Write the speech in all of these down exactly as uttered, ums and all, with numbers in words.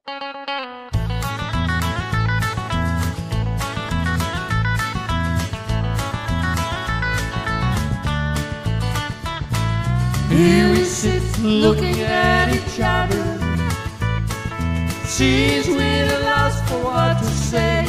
Here we sit looking at each other. She's really lost for what to say.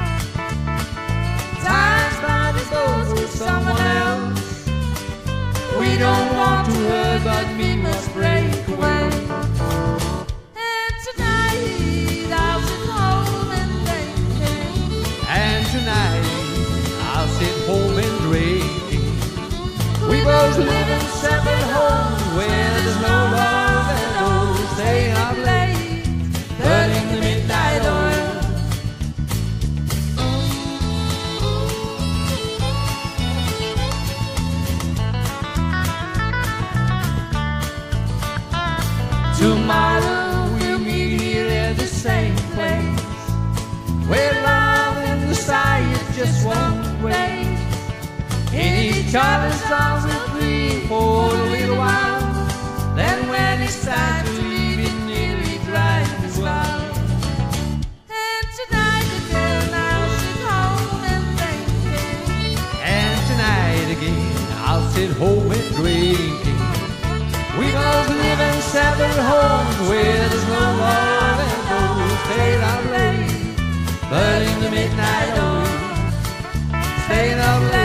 Time's by the goes with someone else. We don't want to hurt, but we must break away. And tonight I'll sit home and think. And tonight I'll sit home and drink. We both live in separate homes where there's no love and no staying up late, burning the midnight oil. Tomorrow we'll meet here at the same place, where love and desire just won't wait. In each other's arms we'll be for a little while. Then when it's time to leave, it nearly drives us wild. And tonight again I'll sit home and thinking. And tonight again I'll sit home and drinking. We both live in separate homes where there's no love and no staying up late, burning the midnight oil, staying up late.